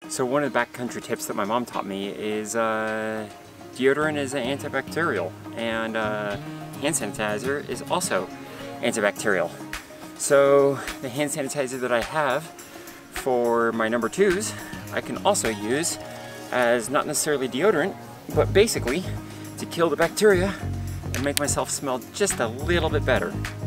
So one of the backcountry tips that my mom taught me is deodorant is antibacterial, and hand sanitizer is also antibacterial. So the hand sanitizer that I have for my number 2s, I can also use as not necessarily deodorant, but basically to kill the bacteria and make myself smell just a little bit better.